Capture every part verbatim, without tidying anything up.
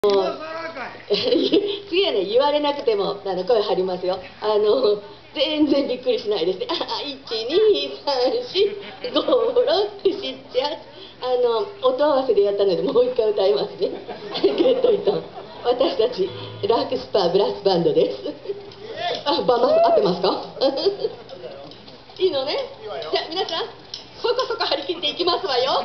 次はね、言われなくてもあの声張りますよ。あの全然びっくりしないですね。あ、いちにさんしごろくしちはち、あの音合わせでやったのでもう一回歌いますね。ゲットイトン、私たちラークスパーブラスバンドです。あ、バンマス合ってますか？いいのね。じゃあ皆さんそこそこ張り切っていきますわよ。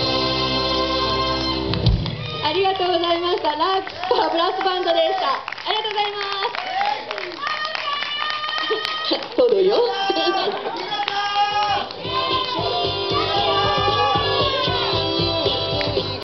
ありがとうございました。ラークスパーブラスバンドでした。